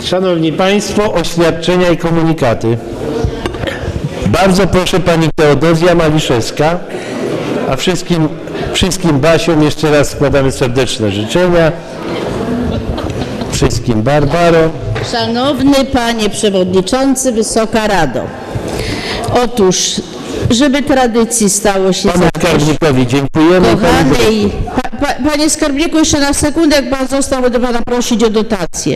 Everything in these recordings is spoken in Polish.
Szanowni Państwo, oświadczenia i komunikaty. Bardzo proszę Pani Teodozja Maliszewska, a wszystkim Basiom jeszcze raz składamy serdeczne życzenia. Wszystkim Barbaro. Szanowny Panie Przewodniczący, Wysoka Rado. Otóż, żeby tradycji stało się Panu skarbnikowi dziękujemy. Panie skarbniku, jeszcze na sekundę, jak Pan został, będę Pana prosić o dotację.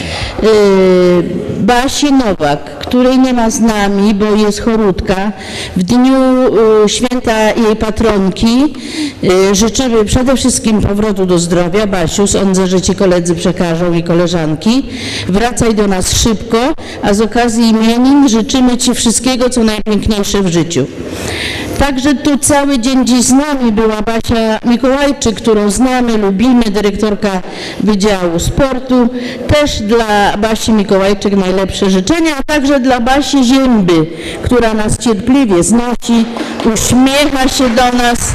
Basi Nowak, której nie ma z nami, bo jest chorutka, w dniu święta jej patronki życzymy przede wszystkim powrotu do zdrowia. Basiu, sądzę, że Ci koledzy przekażą i koleżanki. Wracaj do nas szybko, a z okazji imienin życzymy Ci wszystkiego, co najpiękniejsze w życiu. Także tu cały dzień dziś z nami była Basia Mikołajczyk, którą znamy, lubimy, dyrektorka Wydziału Sportu. Też dla Basi Mikołajczyk najlepsze życzenia, a także dla Basi Zięby, która nas cierpliwie znosi, uśmiecha się do nas.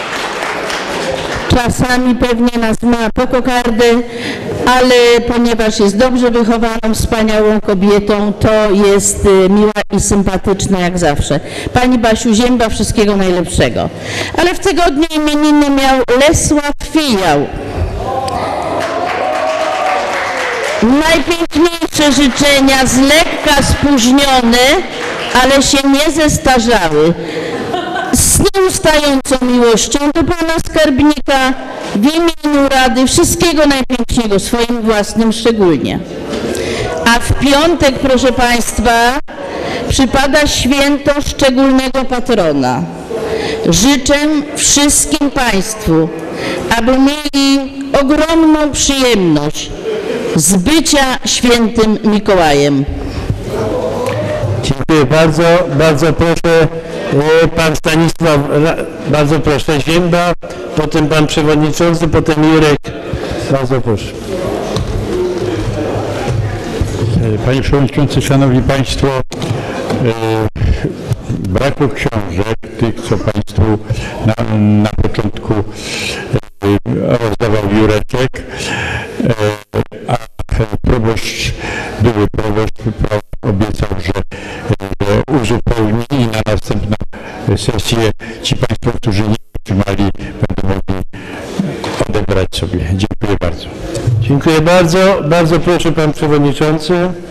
Czasami pewnie nas ma po kokardę, ale ponieważ jest dobrze wychowaną, wspaniałą kobietą, to jest miła i sympatyczna jak zawsze. Pani Basiu Zięba, wszystkiego najlepszego. Ale w tygodniu imieniny miał Lesław Fijał. Najpiękniejsze życzenia, z lekka spóźnione, ale się nie zestarzały. Z nieustającą miłością do Pana Skarbnika, w imieniu Rady, wszystkiego najpiękniejszego, swoim własnym szczególnie. A w piątek, proszę Państwa, przypada święto szczególnego patrona. Życzę wszystkim Państwu, aby mieli ogromną przyjemność z bycia świętym Mikołajem. Dziękuję bardzo. Bardzo proszę Pan Stanisław, bardzo proszę, Zięba, potem Pan Przewodniczący, potem Jurek. Bardzo proszę. Panie Przewodniczący, Szanowni Państwo, braku książek, tych co Państwu na początku rozdawał Jureczek, a były proboszcz obiecał, że uzupełni i na następną sesję ci Państwo, którzy nie otrzymali, będą mogli odebrać sobie. Dziękuję bardzo. Dziękuję bardzo. Bardzo proszę Pan Przewodniczący.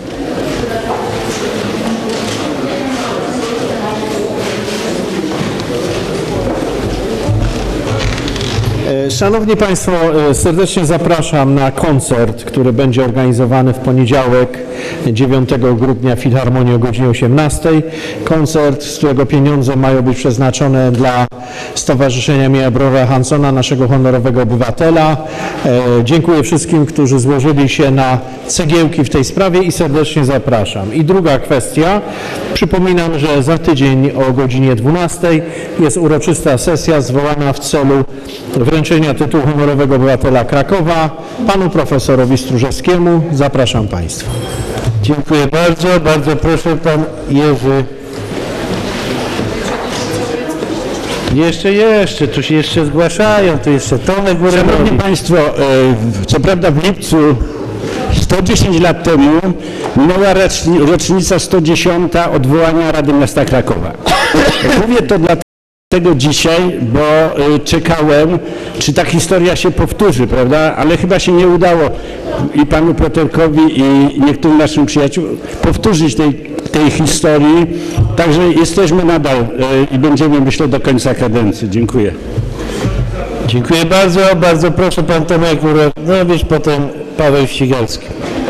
Szanowni Państwo, serdecznie zapraszam na koncert, który będzie organizowany w poniedziałek 9 grudnia w Filharmonii o godzinie 18. Koncert, z którego pieniądze mają być przeznaczone dla Stowarzyszenia Mia Brora Hansona, naszego honorowego obywatela. Dziękuję wszystkim, którzy złożyli się na cegiełki w tej sprawie i serdecznie zapraszam. I druga kwestia, przypominam, że za tydzień o godzinie 12 jest uroczysta sesja zwołana w celu wręczenia tytułu honorowego obywatela Krakowa panu profesorowi Stróżewskiemu. Zapraszam Państwa. Dziękuję bardzo. Bardzo proszę Pan Jerzy. Jeszcze, tu się jeszcze zgłaszają, tu jeszcze Tomek Górę. Szanowni Państwo, co prawda w lipcu 110 lat temu minęła rocznica 110 odwołania Rady Miasta Krakowa. Mówię to dlatego dzisiaj, bo czekałem, czy ta historia się powtórzy, prawda? Ale chyba się nie udało i panu Piotrkowi i niektórym naszym przyjaciołom powtórzyć tej historii. Także jesteśmy nadal i będziemy, myślę, do końca kadencji. Dziękuję. Dziękuję bardzo. Bardzo proszę Pan Tomek Urodowicz, potem Paweł Ścigalski.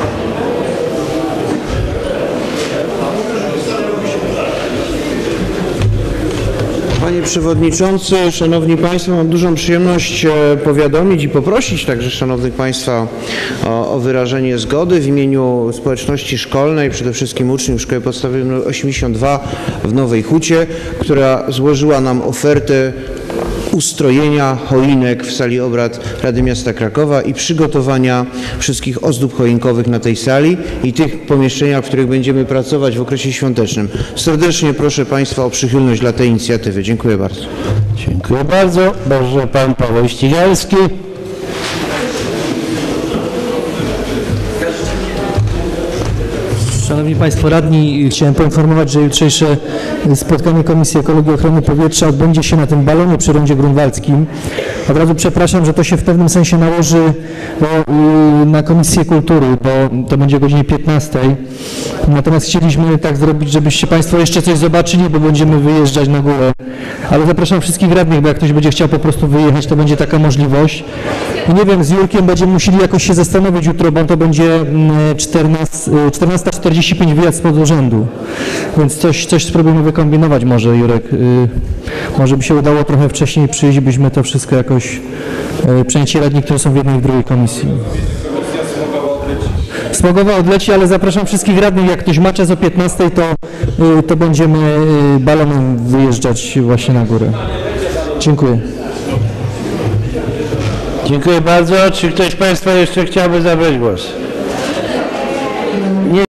Panie Przewodniczący, Szanowni Państwo, mam dużą przyjemność powiadomić i poprosić także Szanownych Państwa o wyrażenie zgody w imieniu społeczności szkolnej, przede wszystkim uczniów Szkoły Podstawowej nr 82 w Nowej Hucie, która złożyła nam ofertę ustrojenia choinek w sali obrad Rady Miasta Krakowa i przygotowania wszystkich ozdób choinkowych na tej sali i tych pomieszczeniach, w których będziemy pracować w okresie świątecznym. Serdecznie proszę Państwa o przychylność dla tej inicjatywy. Dziękuję bardzo. Dziękuję bardzo. Proszę Pan Paweł Ścigalski. Szanowni Państwo Radni, chciałem poinformować, że jutrzejsze spotkanie Komisji Ekologii i Ochrony Powietrza odbędzie się na tym balonie przy rondzie grunwaldzkim. Od razu przepraszam, że to się w pewnym sensie nałoży na Komisję Kultury, bo to będzie o godzinie 15. Natomiast chcieliśmy tak zrobić, żebyście Państwo jeszcze coś zobaczyli, bo będziemy wyjeżdżać na górę. Ale zapraszam wszystkich radnych, bo jak ktoś będzie chciał po prostu wyjechać, to będzie taka możliwość. I nie wiem, z Jurkiem będziemy musieli jakoś się zastanowić jutro, bo to będzie 14:45 wyjazd spod urzędu. Więc coś spróbujemy wykombinować może, Jurek. Może by się udało trochę wcześniej przyjść, byśmy to wszystko jakoś przejęci radni, którzy są w jednej i w drugiej komisji. Smogowa odleci, ale zapraszam wszystkich radnych, jak ktoś ma czas o 15, to będziemy balonem wyjeżdżać właśnie na górę. Dziękuję. Dziękuję bardzo. Czy ktoś z Państwa jeszcze chciałby zabrać głos?